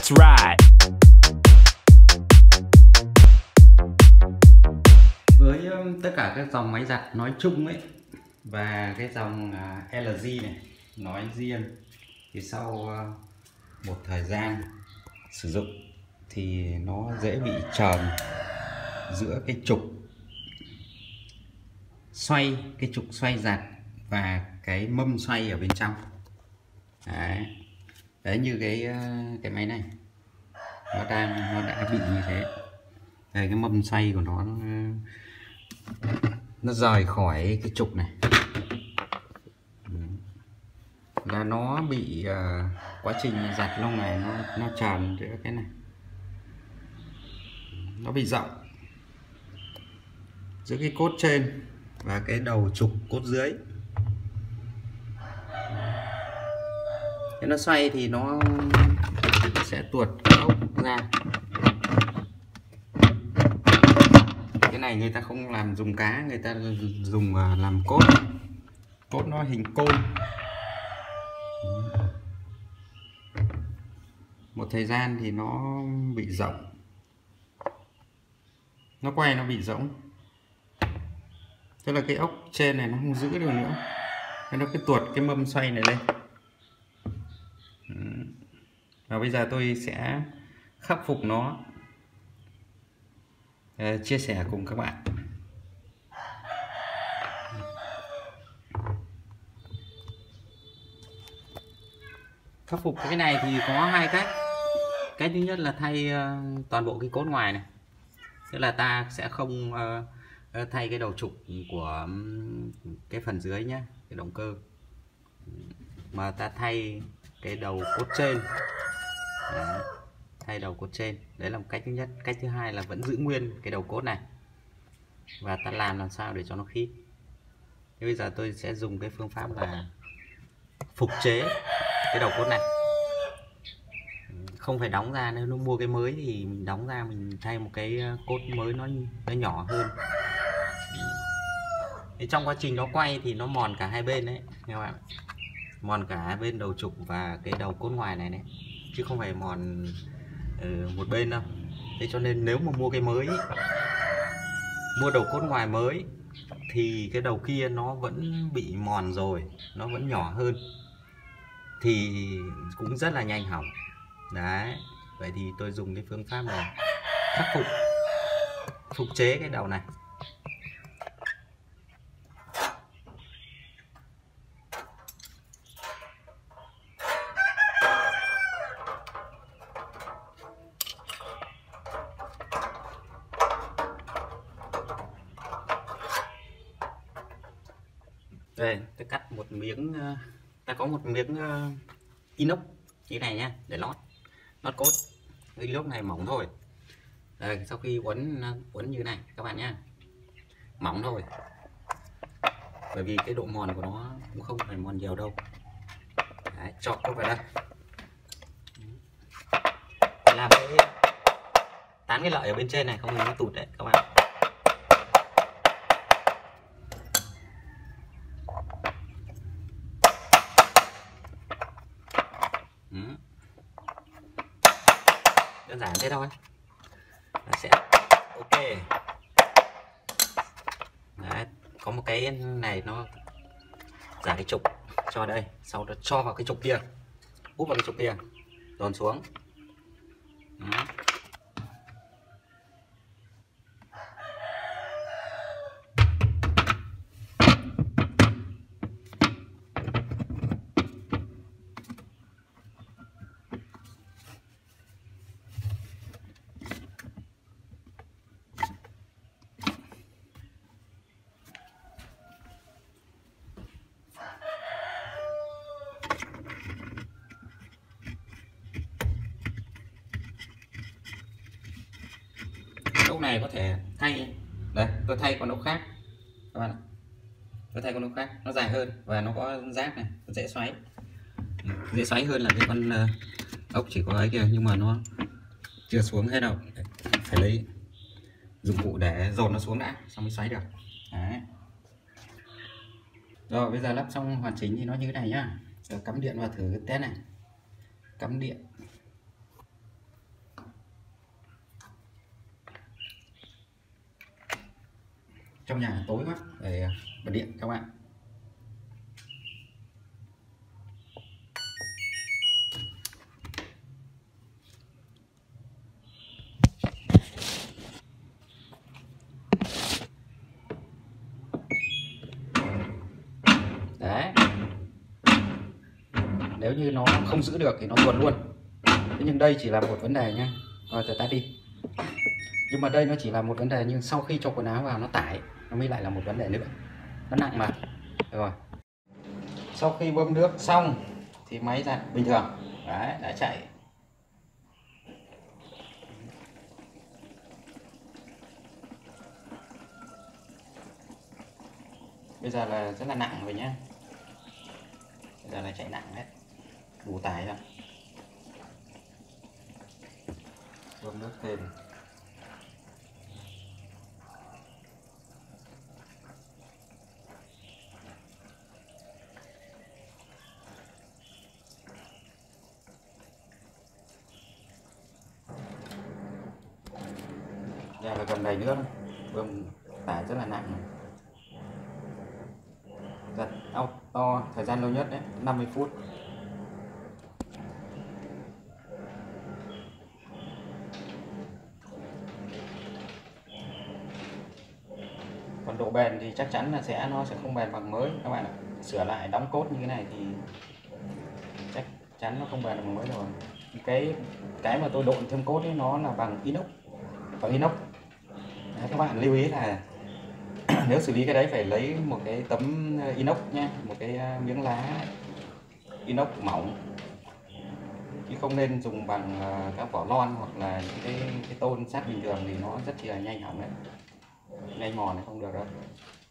Let's ride. Với tất cả các dòng máy giặt nói chung ấy và cái dòng LG này nói riêng thì sau một thời gian sử dụng thì nó dễ bị tròn giữa cái trục xoay giặt và cái mâm xoay ở bên trong. Đấy như cái máy này nó đã bị như thế. Đây, cái mâm xoay của nó rời khỏi cái trục này là nó bị quá trình giặt lâu ngày nó tràn giữa cái này, nó bị rộng giữa cái cốt trên và cái đầu trục cốt dưới. Thế nó xoay thì nó sẽ tuột cái ốc ra. Cái này người ta không làm dùng cá, người ta dùng làm cốt. Cốt nó hình côn. Một thời gian thì nó bị rỗng, nó quay nó bị rỗng, tức là cái ốc trên này nó không giữ được nữa, nó cứ tuột cái mâm xoay này lên. Và bây giờ tôi sẽ khắc phục nó, chia sẻ cùng các bạn. Khắc phục cái này thì có hai cách. Cách thứ nhất là thay toàn bộ cái cốt ngoài này, tức là ta sẽ không thay cái đầu trục của cái phần dưới nhé, cái động cơ, mà ta thay cái đầu cốt trên. Đấy, thay đầu cốt trên, đấy là một cách thứ nhất. Cách thứ hai là vẫn giữ nguyên cái đầu cốt này và ta làm sao để cho nó khít. Thế bây giờ tôi sẽ dùng cái phương pháp là phục chế cái đầu cốt này. Không phải đóng ra, nếu nó mua cái mới thì mình đóng ra, mình thay một cái cốt mới nó nhỏ hơn. Thì trong quá trình nó quay thì nó mòn cả hai bên đấy các bạn, mòn cả hai bên đầu trục và cái đầu cốt ngoài này chứ không phải mòn một bên đâu. Thế cho nên nếu mà mua cái mới, mua đầu cốt ngoài mới thì cái đầu kia nó vẫn bị mòn rồi, nó vẫn nhỏ hơn thì cũng rất là nhanh hỏng. Đấy, vậy thì tôi dùng cái phương pháp này khắc phục chế cái đầu này. Đây, tôi cắt một miếng, ta có một miếng inox như này nhá, để lót cốt. Cái inox này mỏng thôi. Đây, sau khi uốn như này các bạn nhá, mỏng thôi, bởi vì cái độ mòn của nó cũng không phải mòn nhiều đâu. Đấy, chọc nó vào đây, làm cái tán cái lợi ở bên trên này, không thì nó tụt đấy các bạn. Đơn giản thế thôi, nó sẽ ok. Đấy, có một cái này nó giả cái trục cho đây, sau đó cho vào cái trục kia, úp vào cái trục kia, dồn xuống. Đó. Ốc này có thể thay, đây tôi thay con ốc khác các bạn ạ. Tôi thay con ốc khác, nó dài hơn và nó có rác này, nó dễ xoáy hơn là cái con ốc chỉ có ấy kìa, nhưng mà nó chưa xuống hết đâu. Phải lấy dụng cụ để dồn nó xuống đã, xong mới xoáy được. Đấy. Rồi bây giờ lắp xong hoàn chỉnh thì nó như thế này nhá. Rồi cắm điện vào thử test này. Cắm điện. trong nhà tối quá để bật điện các bạn. Đấy, nếu như nó không giữ được thì nó tuột luôn. Thế nhưng đây chỉ là một vấn đề nhá. Rồi tắt đi. Nhưng mà đây nó chỉ là một vấn đề, nhưng sau khi cho quần áo vào nó tải, nó mới lại là một vấn đề nữa. Nó nặng mà. Rồi. Sau khi bơm nước xong thì máy ra bình thường. Đấy, đã chạy. Bây giờ là rất là nặng rồi nhá. Bây giờ là chạy nặng đấy. Đủ tải rồi. Bơm nước thêm. Giờ là cần đầy nước, bơm tải rất là nặng. Giật auto thời gian lâu nhất đấy 50 phút. Còn độ bền thì chắc chắn là nó sẽ không bền bằng mới các bạn ạ. Sửa lại đóng cốt như thế này thì chắc chắn nó không bền bằng mới rồi. Cái mà tôi độn thêm cốt ấy nó là bằng inox. Đấy, các bạn lưu ý là nếu xử lý cái đấy phải lấy một cái tấm inox nhé, một cái miếng lá inox mỏng, chứ không nên dùng bằng các vỏ lon hoặc là những cái tôn sắt bình thường thì nó rất là nhanh hỏng đấy, nhanh mòn này không được đâu.